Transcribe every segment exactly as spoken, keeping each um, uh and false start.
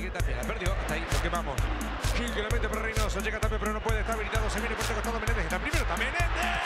que Tapia la perdió. Hasta ahí lo quemamos. Gil que la mete para Reynoso. Llega Tapia pero no puede. Está habilitado. Se viene por este costado Menéndez. Está primero. Está Menéndez.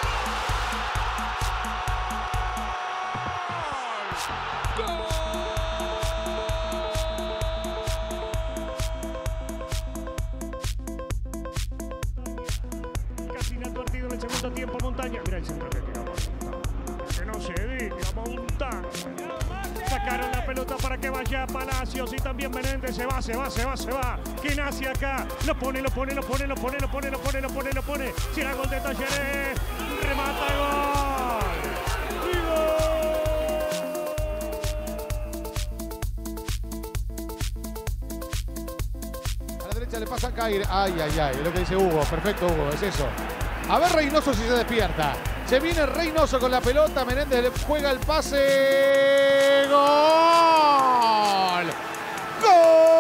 ¡Gol! Casi inadvertido en el segundo tiempo. Montaña. Mira el centro que tira Montaña. Que no se diga Montaña. Sacaron la pelota para que vaya Palacios y también Menéndez. Se va, se va, se va, se va. Que nace acá. Lo pone, lo pone, lo pone, lo pone, lo pone, lo pone, lo pone, lo pone. Si era gol de Talleres. Remata gol. Y gol. A la derecha le pasan caer. Ay, ay, ay. Es lo que dice Hugo. Perfecto, Hugo. Es eso. A ver Reynoso si se despierta. Se viene Reynoso con la pelota. Menéndez le juega el pase. ¡Gol! ¡Gol!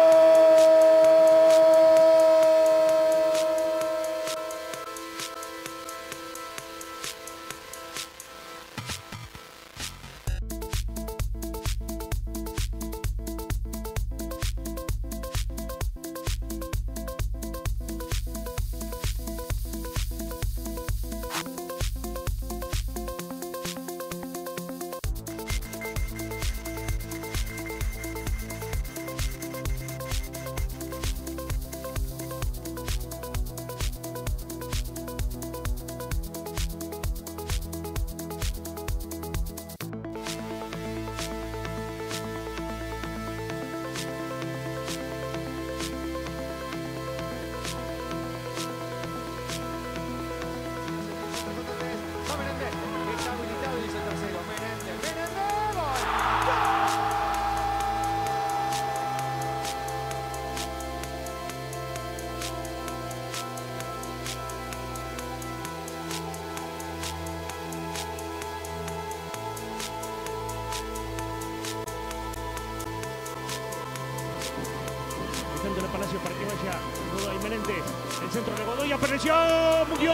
de Palacios para que vaya Godoy Menéndez. El centro de Godoy apareció. ¡Murió!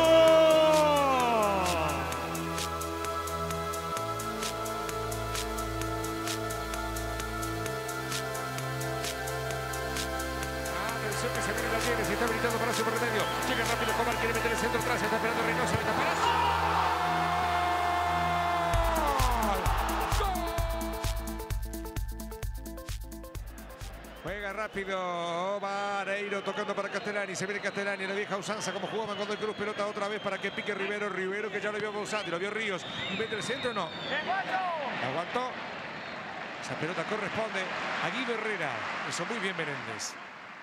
Atención que se viene la tiene. Se está habilitando Palacio por el medio. Llega rápido Comar. Quiere meter el centro atrás. Está esperando Reynoso. Está Palacio. Juega rápido Vareiro tocando para Castellani. Se viene Castellani, la vieja usanza como jugaban cuando el Cruz pelota otra vez para que pique Rivero. Rivero que ya lo vio Bausati, lo vio Ríos. Y mete el centro, no. Aguantó. Esa pelota corresponde a Guido Herrera. Eso muy bien Menéndez.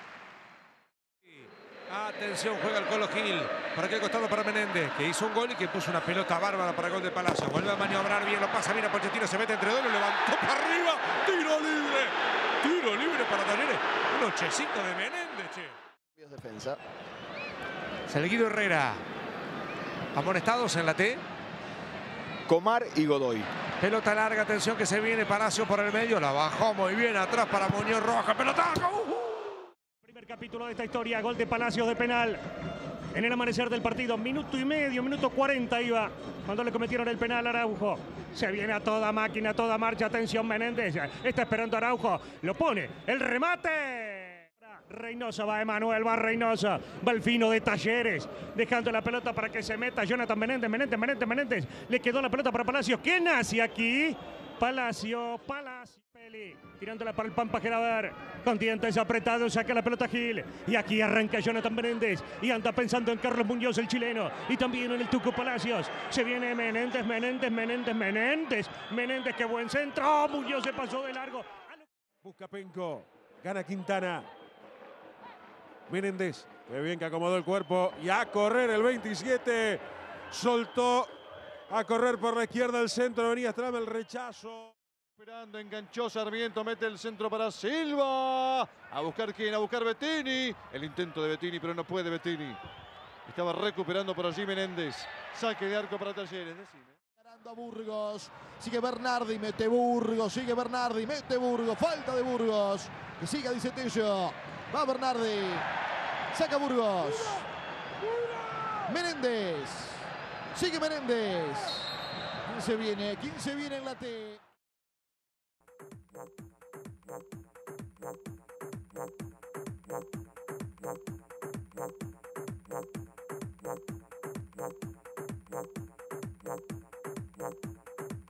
Atención, juega el Colo Gil. Para aquel costado para Menéndez, que hizo un gol y que puso una pelota bárbara para el gol de Palacio. Vuelve a maniobrar bien, lo pasa bien a Pochettino, se mete entre dos, lo levantó para arriba. Tiro libre. Tiro libre para Talleres. Un nochecito de Menéndez, che. Defensa. Guido Herrera. Amonestados en la T. Comar y Godoy. Pelota larga, atención que se viene Palacio por el medio. La bajó muy bien atrás para Muñoz Roja. Pelotazo. Uh -huh. Primer capítulo de esta historia. Gol de Palacios de penal. En el amanecer del partido, minuto y medio, minuto cuarenta iba cuando le cometieron el penal a Araujo. Se viene a toda máquina, a toda marcha. Atención Menéndez, está esperando Araujo. Lo pone, el remate. Reynoso, va Emanuel, va Reynoso. Va el fino de Talleres, dejando la pelota para que se meta Jonathan Menéndez, Menéndez, Menéndez, Menéndez. Le quedó la pelota para Palacios. ¿Qué nace aquí? Palacio, Palacio. Peli, tirándola para el Pampa Geraber. Con dientes apretados, saca la pelota Gil. Y aquí arranca Jonathan Menéndez. Y anda pensando en Carlos Muñoz, el chileno. Y también en el Tuco Palacios. Se viene Menéndez, Menéndez, Menéndez, Menéndez. Menéndez, qué buen centro. Muñoz se pasó de largo. Busca Penco. Gana Quintana. Menéndez. Qué bien que acomodó el cuerpo. Y a correr el veintisiete. Soltó a correr por la izquierda el centro. Venía Stram, el rechazo. Esperando, enganchó Sarmiento, mete el centro para Silva. A buscar quién, a buscar Bettini. El intento de Bettini, pero no puede Bettini. Estaba recuperando por allí Menéndez. Saque de arco para Talleres. Decime. A Burgos, sigue Bernardi, mete Burgos, sigue Bernardi, mete Burgos, falta de Burgos. Que siga, dice Tello. Va Bernardi, saca Burgos. Menéndez, sigue Menéndez. ¿Quién se viene? ¿Quién se viene en la T?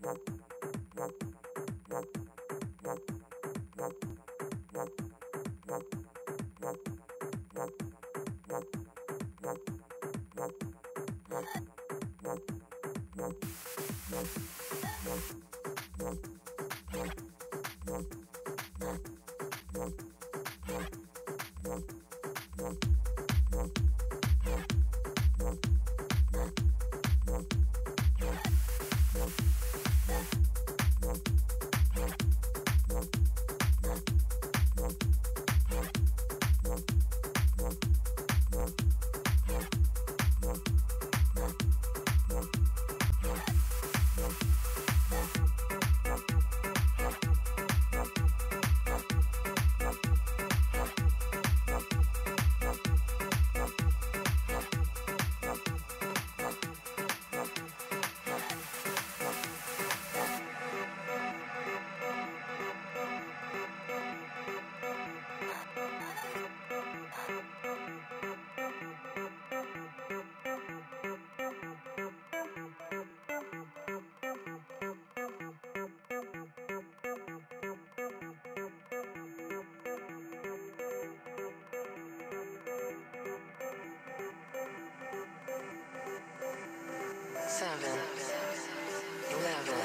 Seven, eleven.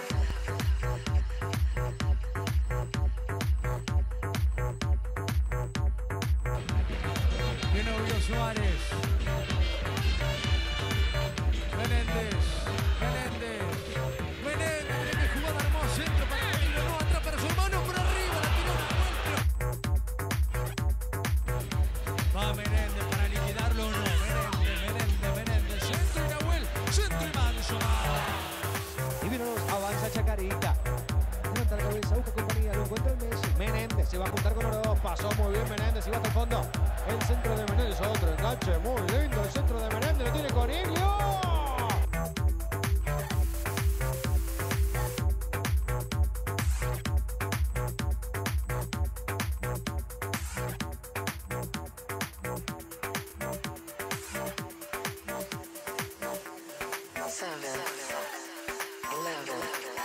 Viene Hugo Suárez. Menéndez. Menéndez. Menéndez. Menéndez jugada hermosa. Centro para Camilo. No, atrás para su hermano. Por arriba. La tiró una vuelta. Va Menéndez para liquidarlo o no. Menéndez. Menéndez. Menéndez. Centro y Nahuel. Centro y Manso. Y vino, avanza Chacarita. Levanta la cabeza, busca compañía, lo encuentra el Messi. Menéndez se va a juntar con Oro. Pasó muy bien Menéndez y va hasta el fondo. El centro de Menéndez, otro enganche muy lindo. El centro de Menéndez lo tiene Coniglio. Seven, eleven.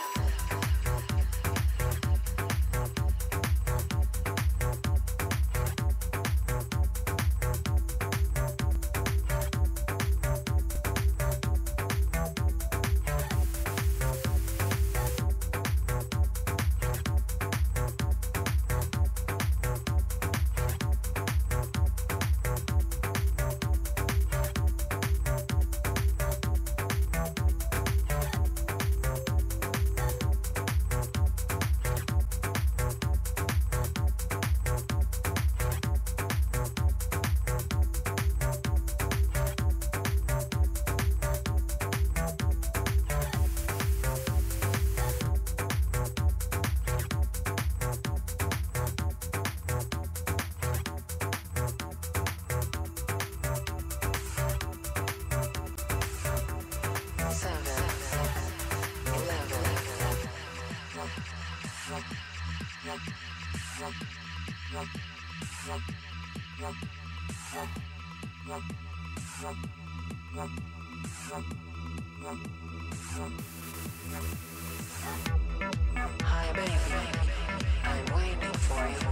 Hi, baby. I'm waiting for you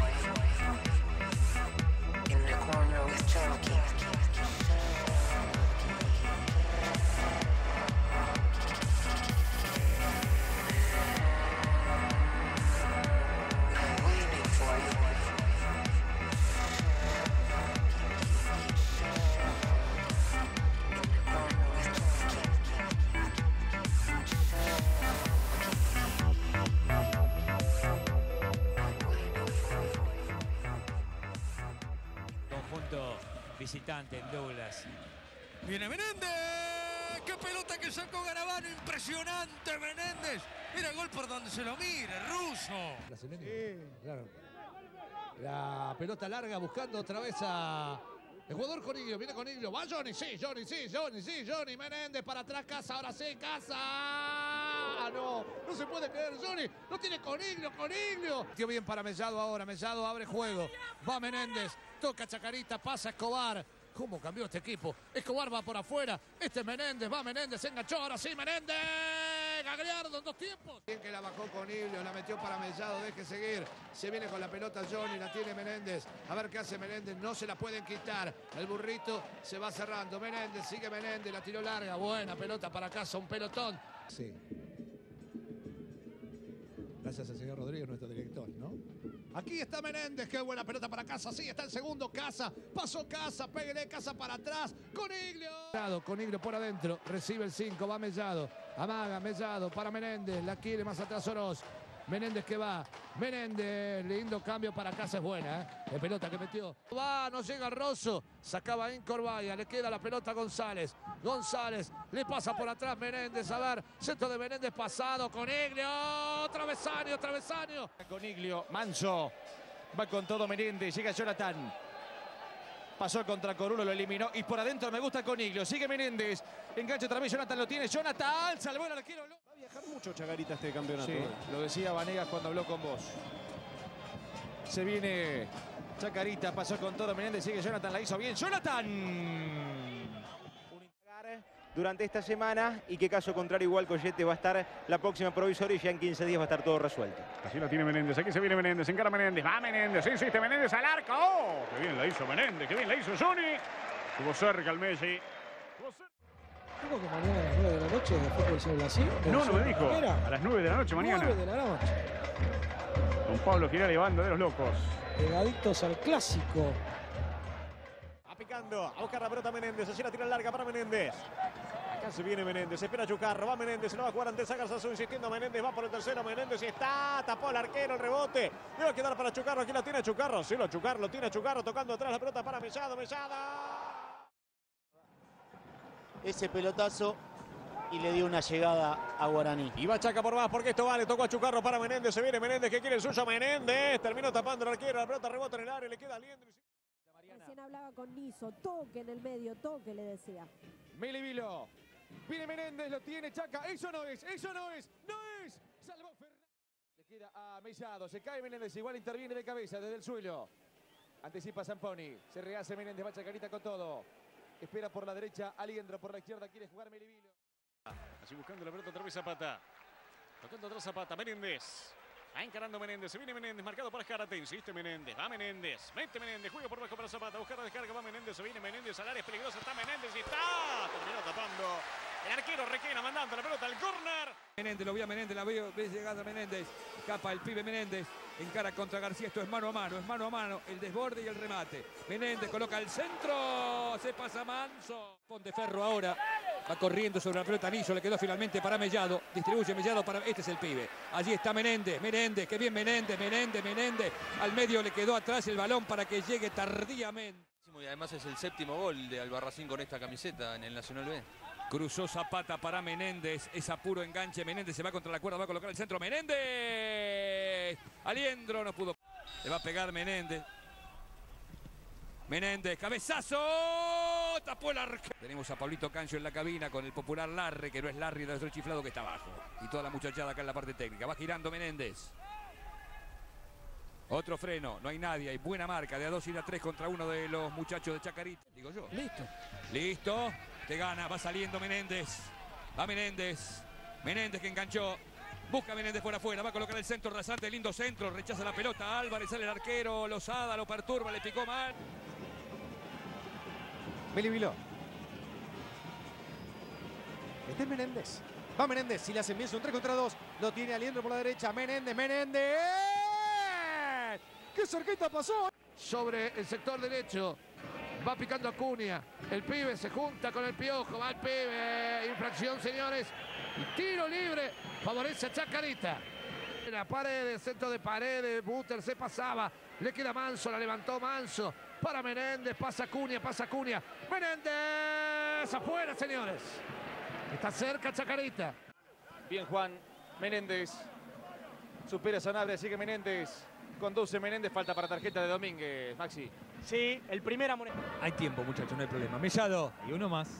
in the corner with Cherokee. I'm waiting for you. Conjunto visitante en Douglas. Viene Menéndez. ¡Qué pelota que sacó Garavano! Impresionante Menéndez. Mira el gol por donde se lo mire, ruso. Brasileño. Claro. La pelota larga buscando otra vez a... El jugador Coniglio, viene Coniglio. Va Johnny, sí, Johnny, sí, Johnny, sí, Johnny. Menéndez para atrás, Casa, ahora sí, Casa. Ah, no, no se puede creer, Johnny. No tiene Coniglio, Coniglio. Tío bien para Mellado ahora, Mellado abre juego. Va Menéndez, toca Chacarita, pasa Escobar. ¿Cómo cambió este equipo? Escobar va por afuera. Este es Menéndez, va Menéndez, se enganchó, ahora sí, Menéndez. Gagliardo en dos tiempos. Bien que la bajó Coniglio, la metió para Mellado, deje seguir. Se viene con la pelota Johnny, la tiene Menéndez. A ver qué hace Menéndez, no se la pueden quitar. El burrito se va cerrando. Menéndez, sigue Menéndez, la tiró larga. Buena pelota para casa, un pelotón. Sí. Gracias al señor Rodríguez, nuestro director, ¿no? Aquí está Menéndez, qué buena pelota para Casa, sí, está el segundo, Casa, pasó Casa, pégale Casa para atrás, Coniglio. Coniglio por adentro, recibe el cinco, va Mellado, amaga Mellado para Menéndez, la quiere más atrás Oroz. Menéndez que va, Menéndez, lindo cambio para Casa, es buena, ¿eh? La pelota que metió. Va, no llega Rosso, sacaba en Corbaya, le queda la pelota a González. González, le pasa por atrás Menéndez, a ver, centro de Menéndez pasado, Coniglio, travesaño, travesaño. Coniglio, Manso, va con todo Menéndez, llega Jonathan. Pasó contra Corulo, lo eliminó y por adentro me gusta Coniglio, sigue Menéndez, engancha otra vez, Jonathan lo tiene, Jonathan, salvó el arquero. Va a viajar mucho Chacarita este campeonato. Sí, lo decía Vanegas cuando habló con vos. Se viene Chacarita, pasó con todo Menéndez, sigue Jonathan, la hizo bien, Jonathan. Durante esta semana y que caso contrario igual Collete va a estar la próxima provisoria y ya en quince días va a estar todo resuelto. Así lo tiene Menéndez, aquí se viene Menéndez, encara Menéndez, va Menéndez, insiste Menéndez al arco. ¡Oh! ¡Qué bien la hizo Menéndez, qué bien la hizo Johnny! Estuvo cerca el Messi. ¿Cómo que mañana a las nueve de la noche el fútbol se habla así? No, no me dijo. A las nueve de la noche mañana. nueve de la noche. Don Pablo Giral y banda de los locos. Pegaditos al clásico. Va picando, a buscar la pelota Menéndez, allí la tira larga para Menéndez. Acá se viene Menéndez, espera Chucarro, va Menéndez, se lo va a jugar ante Sagarzazu, insistiendo Menéndez, va por el tercero, Menéndez y está, tapó el arquero, el rebote, debe quedar para Chucarro, aquí la tiene Chucarro, sí lo Chucarro, lo tiene Chucarro, tocando atrás la pelota para Mellado, Mellado. Ese pelotazo y le dio una llegada a Guaraní. Y va Chaca por más porque esto vale, tocó a Chucarro para Menéndez, se viene Menéndez que quiere el suyo, Menéndez, terminó tapando el arquero, la pelota rebota en el área, le queda Liendro. Recién hablaba con Niso, toque en el medio, toque le decía. Milivilo, viene Menéndez, lo tiene Chaca, eso no es, eso no es, no es, salvó Fernández. Le queda a Mellado, se cae Menéndez, igual interviene de cabeza desde el suelo. Anticipa Zamponi, se rehace Menéndez, va Chacarita con todo. Espera por la derecha, Aliendro por la izquierda, quiere jugar Milivilo. Así buscando la pelota otra vez Zapata. Tocando atrás Zapata, Menéndez. Va encarando Menéndez, se viene Menéndez, marcado por Escarate, insiste Menéndez, va Menéndez, mete Menéndez, juega por bajo para Zapata, buscar la descarga, va Menéndez, se viene Menéndez, al área es peligrosa, está Menéndez y está, terminó tapando. El arquero Requena mandando la pelota al córner. Menéndez, lo vio a Menéndez, la veo, ve llegada Menéndez, escapa el pibe Menéndez, encara contra García, esto es mano a mano, es mano a mano, el desborde y el remate. Menéndez coloca el centro, se pasa Manso. Ponteferro ahora va corriendo sobre la pelota Niso, le quedó finalmente para Mellado, distribuye Mellado para, este es el pibe. Allí está Menéndez, Menéndez, qué bien Menéndez, Menéndez, Menéndez, al medio le quedó atrás el balón para que llegue tardíamente. Y además es el séptimo gol de Albarracín con esta camiseta en el Nacional B. Cruzó Zapata para Menéndez, es a puro enganche, Menéndez se va contra la cuerda, va a colocar el centro, Menéndez, Aliendro no pudo, le va a pegar Menéndez, Menéndez, cabezazo, tapó el arquero. Tenemos a Pablito Cancio en la cabina con el popular Larry, que no es Larry, de nuestro chiflado que está abajo, y toda la muchachada acá en la parte técnica, va girando Menéndez. Otro freno, no hay nadie, hay buena marca de a dos y de a tres contra uno de los muchachos de Chacarita, digo yo. Listo. Listo, te gana, va saliendo Menéndez, va Menéndez, Menéndez que enganchó, busca Menéndez por afuera, va a colocar el centro rasante, lindo centro, rechaza la pelota, Álvarez, sale el arquero, Lozada, lo perturba, le picó mal. Milivilo. Este es Menéndez. Va Menéndez, si le hacen bien, son tres contra dos. Lo tiene Aliendro por la derecha, Menéndez, Menéndez. ¡Qué cerquita pasó! Sobre el sector derecho, va picando Acuña. El pibe se junta con el Piojo, va el pibe. Infracción, señores. Y tiro libre, favorece a Chacarita. La pared, centro de Paredes, Buter se pasaba. Le queda Manso, la levantó Manso. Para Menéndez, pasa Acuña, pasa Acuña. Menéndez, afuera, señores. Está cerca Chacarita. Bien Juan, Menéndez. Supera Sanabria, sigue Menéndez. Conduce Menéndez, falta para tarjeta de Domínguez, Maxi. Sí, el primera moneda. Hay tiempo, muchachos, no hay problema. Mellado y uno más.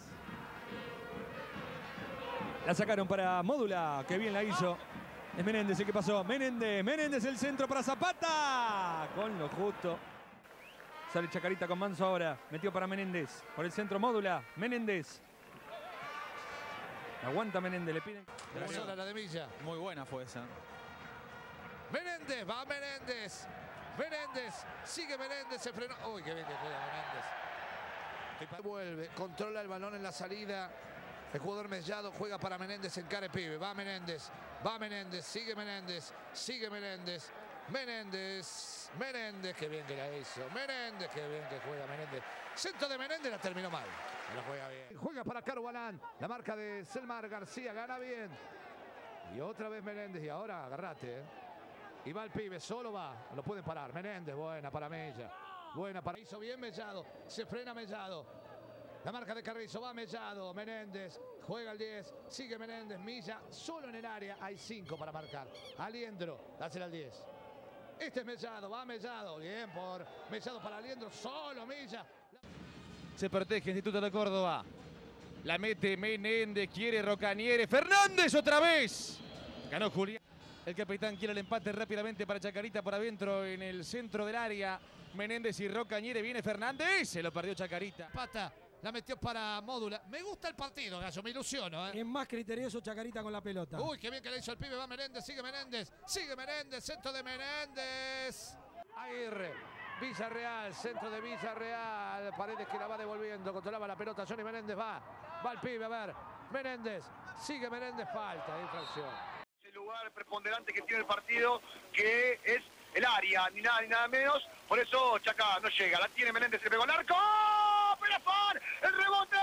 La sacaron para Módula, que bien la hizo. Es Menéndez el que pasó. Menéndez, Menéndez el centro para Zapata. Con lo justo. Sale Chacarita con Manso ahora. Metió para Menéndez. Por el centro Módula. Menéndez. Aguanta Menéndez, le piden. Sola la de Milla. Muy buena fue esa. Menéndez, va Menéndez. Menéndez, sigue Menéndez, se frenó. Uy, qué bien que juega Menéndez. Vuelve, controla el balón en la salida. El jugador Mellado juega para Menéndez, encare pibe. Va Menéndez, va Menéndez, sigue Menéndez, sigue Menéndez. Menéndez, Menéndez, qué bien que la hizo. Menéndez, qué bien que juega Menéndez. Centro de Menéndez, la terminó mal. La juega bien. Juega para Caro Balán. La marca de Selmar García, gana bien. Y otra vez Menéndez, y ahora agarrate, ¿eh? Y va el pibe, solo va, lo pueden parar. Menéndez, buena para Mella. Buena para... Hizo bien Mellado, se frena Mellado. La marca de Carrizo, va Mellado, Menéndez, juega el diez, sigue Menéndez, Milla, solo en el área, hay cinco para marcar. Aliendro, dásela al diez. Este es Mellado, va Mellado, bien por Mellado para Aliendro, solo Milla. Se protege Instituto de Córdoba. La mete Menéndez, quiere Rocaniere. Fernández otra vez. Ganó Julián. El capitán quiere el empate rápidamente para Chacarita por adentro en el centro del área. Menéndez y Rocaniere, viene Fernández. Se lo perdió Chacarita. Pata, la metió para Módula. Me gusta el partido, Gallo, me ilusiono. ¿eh? Es más criterioso Chacarita con la pelota. Uy, qué bien que le hizo el pibe. Va Menéndez, sigue Menéndez. Sigue Menéndez, centro de Menéndez. Aguirre, Villarreal, centro de Villarreal. Paredes que la va devolviendo. Controlaba la pelota. Johnny Menéndez va. Va el pibe, a ver. Menéndez, sigue Menéndez. Falta, infracción. El lugar preponderante que tiene el partido, que es el área, ni nada ni nada menos. Por eso Chaca no llega. La tiene Menéndez, se pegó al arco. ¡Perafán! ¡El rebote!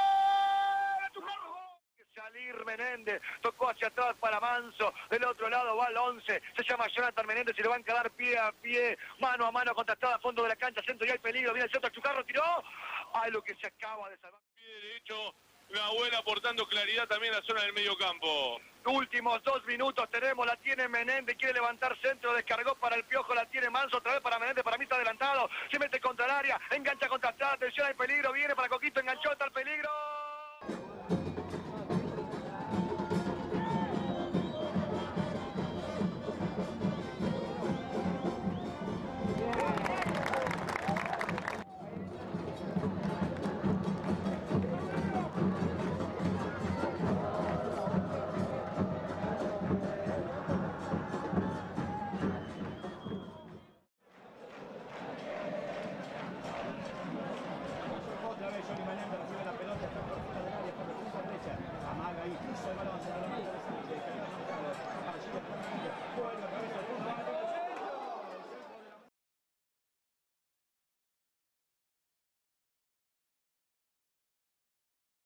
Salir Menéndez, tocó hacia atrás para Manso, del otro lado va el once, se llama Jonathan Menéndez y le va a encarar pie a pie, mano a mano, contactada a fondo de la cancha, centro y hay peligro, viene el centro, Chucarro tiró, ay lo que se acaba de salvar. Pie derecho, Nahuel aportando claridad también a la zona del medio campo. Últimos dos minutos tenemos, la tiene Menéndez, quiere levantar centro, descargó para el Piojo, la tiene Manso, otra vez para Menéndez, para mí está adelantado, se mete contra el área, engancha contra atrás, atención, hay peligro, viene para Coquito, enganchó, está el peligro.